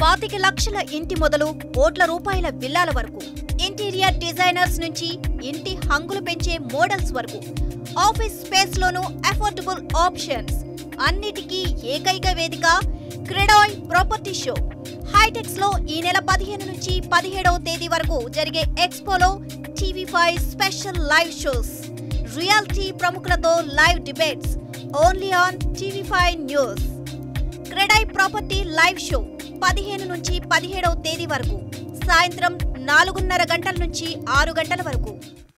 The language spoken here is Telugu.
25 లక్షల ఇంటి మొదలు కోట్ల రూపాయల విల్లాల వరకు, ఇంటీరియర్ డిజైనర్స్ నుంచి ఇంటి హంగులు పెంచే మోడల్స్ వరకు, ఆఫీస్ స్పేస్ లోనూ అఫోర్డబుల్ ఆప్షన్స్, అన్నిటికీ ఏకైక వేదిక క్రెడాయ్ ప్రాపర్టీ షో. హైటెక్స్ లో ఈ నెల 15 నుంచి 17వ తేదీ వరకు జరిగే ఎక్స్పోలో TV5 special live shows, reality ప్రముఖులతో live debates, only on TV5 news. CREDAI property live show 15 నుంచి 17వ తేదీ వరకు సాయంత్రం 4:30 గంటల నుంచి 6 గంటల వరకు.